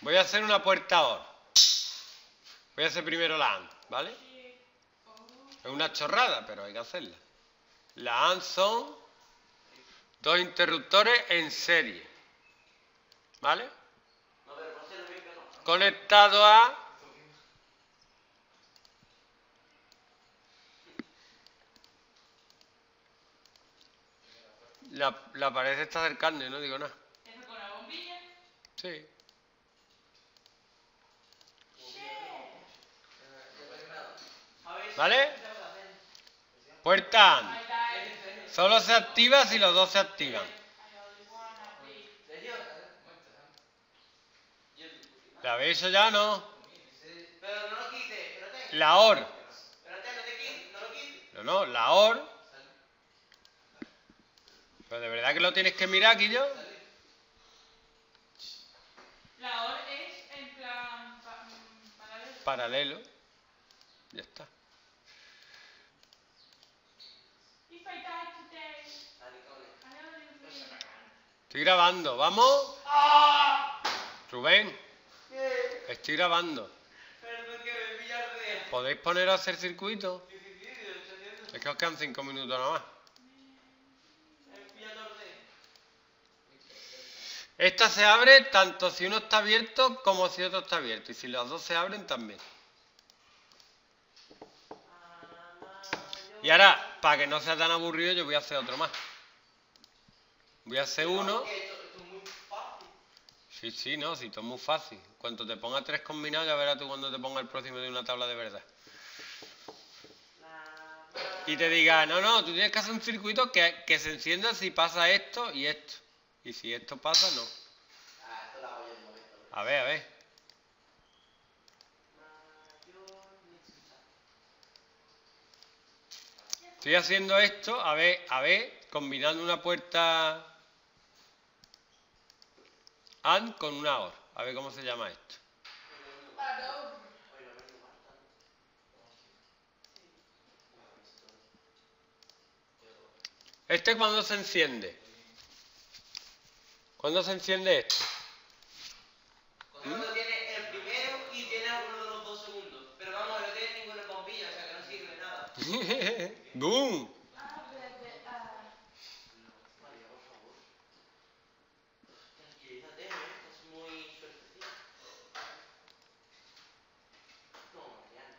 Voy a hacer una puerta OR. Voy a hacer primero la AND, ¿vale? Es una chorrada, pero hay que hacerla. La AND son dos interruptores en serie, ¿vale? Conectado a la pared está del carne, no digo nada. ¿Eso con la bombilla? Sí. ¿Vale? Puerta AND. Solo se activa si los dos se activan. ¿La habéis hecho ya o no? Pero no lo quites, espérate. La OR. Espérate, no te quites, no lo quites. No, la OR. Pero de verdad que lo tienes que mirar aquí yo. La OR es en plan paralelo. Paralelo. Ya está. If I die today, I only live. Estoy grabando, ¿vamos? Rubén, estoy grabando. Perdón que me pillarde. ¿Podéis poner a hacer circuito? Es que os quedan 5 minutos nada más. Esta se abre tanto si uno está abierto como si otro está abierto. Y si los dos se abren también. Y ahora, para que no sea tan aburrido, yo voy a hacer otro más. Voy a hacer uno. Sí, no, si esto es muy fácil. Cuando te ponga 3 combinados, ya verás tú cuando te ponga el próximo de una tabla de verdad. Y te diga, no, tú tienes que hacer un circuito que se encienda si pasa esto y esto. Y si esto pasa, no. A ver. Estoy haciendo esto, a ver, combinando una puerta AND con una OR. A ver cómo se llama esto. Este cuando se enciende. ¿Cuándo se enciende esto? Cuando tiene el primero y tiene alguno de los 2 segundos. Pero vamos, no tiene ninguna bombilla, o sea que no sirve nada. ¡Boom! María, por favor. Tranquilízate, estás muy suertecita. No, Mariana.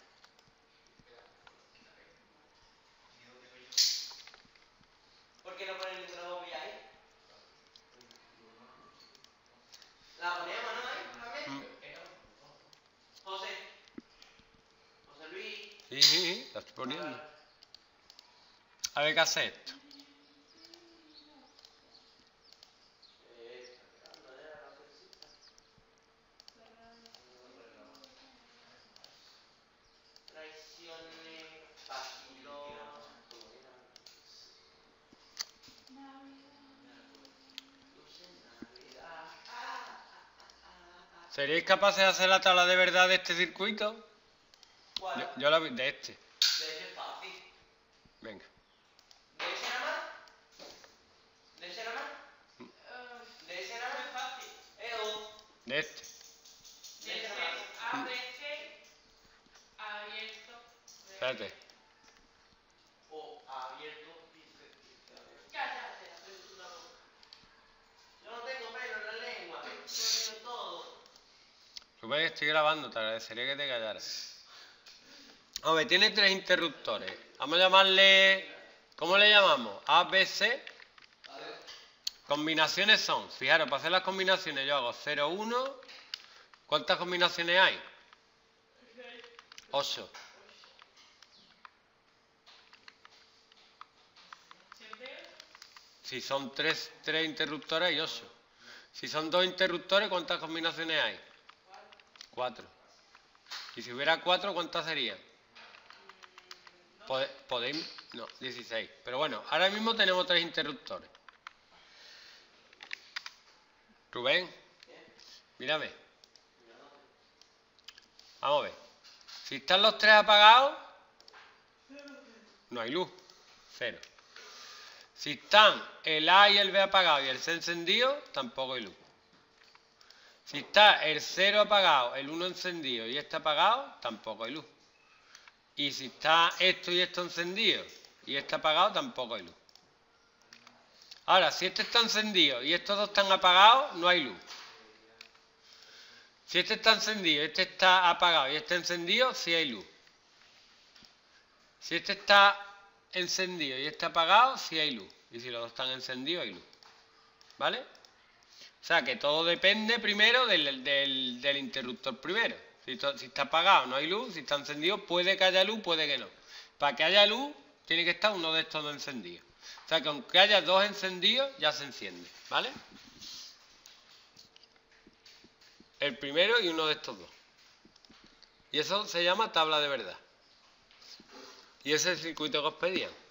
¿Por qué no ponen ninguna bombilla ahí? La ponemos, ¿no? Ahí, también. José Luis. Sí, la estoy poniendo. A ver qué hace esto. ¿Seríais capaces de hacer la tabla de verdad de este circuito? ¿Cuál? Yo la vi de este. De ese es fácil. Venga. ¿De ese nada más? ¿De ese nada más? ¿De ese nada más? Fácil. De este. De ese nada más. ABC, abierto. Espérate. O abierto y Cállate. yo no tengo pelo en la lengua. Yo tengo todo. Rubén, estoy grabando, te agradecería que te callaras. Hombre, tiene 3 interruptores. Vamos a llamarle... ¿Cómo le llamamos? A, B, C. Combinaciones son... Fijaros, para hacer las combinaciones yo hago 0, 1. ¿Cuántas combinaciones hay? 8. Si son 3 interruptores hay 8. Si son 2 interruptores, ¿cuántas combinaciones hay? 4. Y si hubiera 4, ¿cuántas serían? ¿Podéis? No, 16. Pero bueno, ahora mismo tenemos 3 interruptores. Rubén, mírame. Vamos a ver. Si están los 3 apagados, no hay luz. 0. Si están el A y el B apagados y el C encendido, tampoco hay luz. Si está el 0 apagado, el 1 encendido y este apagado, tampoco hay luz. Y si está esto y esto encendido y este apagado, tampoco hay luz. Ahora, si este está encendido y estos dos están apagados, no hay luz. Si este está encendido, este está apagado y este encendido, sí hay luz. Si este está encendido y este apagado, sí hay luz. Y si los dos están encendidos, hay luz. ¿Vale? O sea que todo depende primero del interruptor primero. Si está apagado no hay luz, si está encendido puede que haya luz, puede que no. Para que haya luz tiene que estar uno de estos dos encendidos. O sea que aunque haya dos encendidos ya se enciende. ¿Vale? El primero y uno de estos dos. Y eso se llama tabla de verdad. Y ese es el circuito que os pedían.